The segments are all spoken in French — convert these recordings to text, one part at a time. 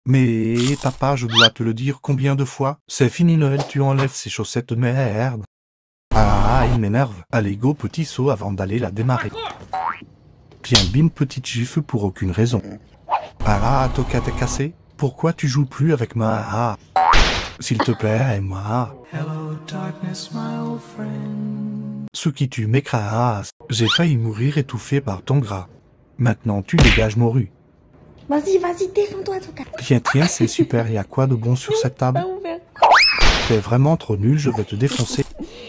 Mais papa, je dois te le dire combien de fois? C'est fini Noël, tu enlèves ces chaussettes de merde. Ah, il m'énerve. Allez, go petit saut avant d'aller la démarrer. Bien bim, petite gifle pour aucune raison. Ah, Toka t'es cassé? Pourquoi tu joues plus avec moi? Ah, s'il te plaît, moi. Hello, darkness, my old friend. Ce qui tu m'écrases. J'ai failli mourir étouffé par ton gras. Maintenant tu dégages morue. Vas-y, défends-toi, Toka. Tiens, c'est super, y a quoi de bon sur cette table? Pas ouvert. T'es vraiment trop nul, je vais te défoncer.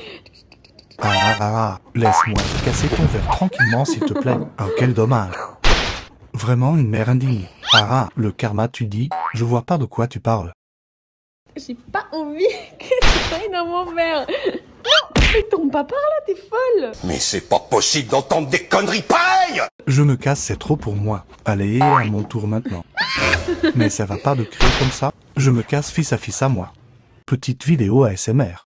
Laisse-moi te casser ton verre tranquillement s'il te plaît. Oh, quel dommage. Vraiment une mère indigne. Le karma tu dis, je vois pas de quoi tu parles. J'ai pas envie que tu prennes dans mon verre. Non, mais tombe pas par là, t'es folle. Mais c'est pas possible d'entendre des conneries pareilles! Je me casse, c'est trop pour moi. Allez, à mon tour maintenant. Mais ça va pas de crier comme ça. Je me casse fils à moi. Petite vidéo ASMR.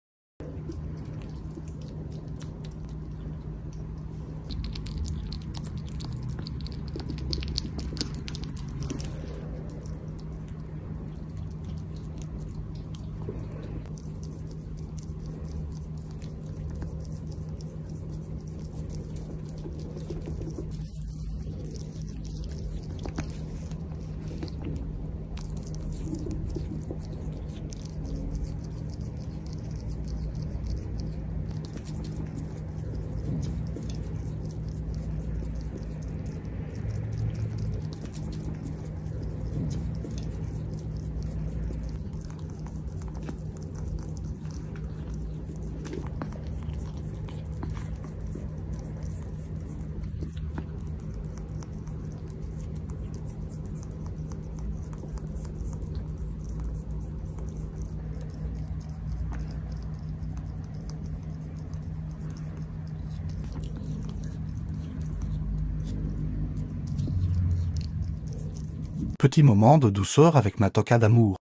Petit moment de douceur avec ma Toka d'amour.